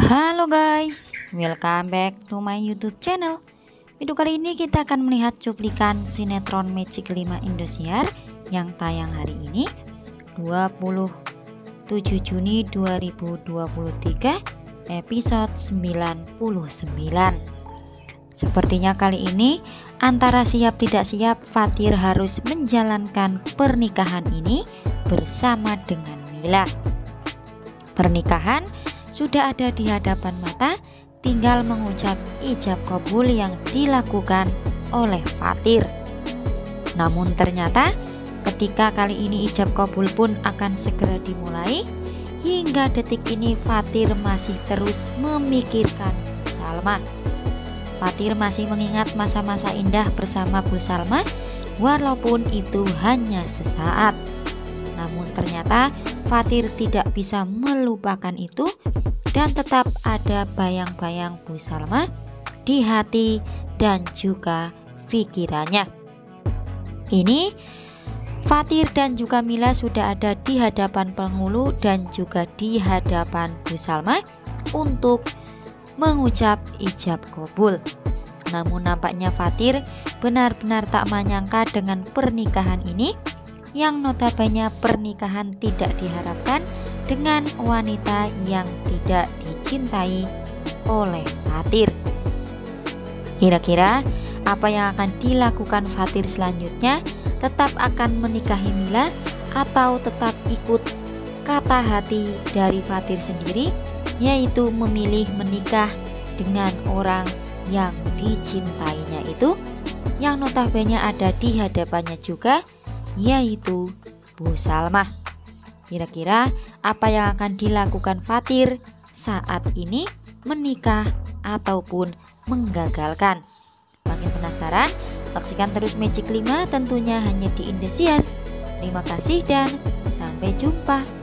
Halo guys, welcome back to my YouTube channel. Video kali ini kita akan melihat cuplikan sinetron Magic 5 Indosiar yang tayang hari ini 27 Juni 2023 episode 99. Sepertinya kali ini antara siap tidak siap Fathir harus menjalankan pernikahan ini bersama dengan Mila. Pernikahan sudah ada di hadapan mata, tinggal mengucap ijab kabul yang dilakukan oleh Fathir. Namun ternyata ketika kali ini ijab kabul pun akan segera dimulai, hingga detik ini Fathir masih terus memikirkan Bu Salma. Fathir masih mengingat masa-masa indah bersama Bu Salma, walaupun itu hanya sesaat. Namun ternyata Fathir tidak bisa melupakan itu, dan tetap ada bayang-bayang Bu Salma di hati dan juga pikirannya. Kini Fathir dan juga Mila sudah ada di hadapan penghulu dan juga di hadapan Bu Salma untuk mengucap ijab kabul. Namun nampaknya Fathir benar-benar tak menyangka dengan pernikahan ini, yang notabene pernikahan tidak diharapkan dengan wanita yang tidak dicintai oleh Fathir. Kira-kira apa yang akan dilakukan Fathir selanjutnya? Tetap akan menikahi Mila atau tetap ikut kata hati dari Fathir sendiri, yaitu memilih menikah dengan orang yang dicintainya itu, yang notabene ada di hadapannya juga, yaitu Bu Salma. Kira-kira apa yang akan dilakukan Fathir saat ini, menikah ataupun menggagalkan? Makin penasaran? Saksikan terus Magic 5 tentunya hanya di Indosiar. Terima kasih dan sampai jumpa.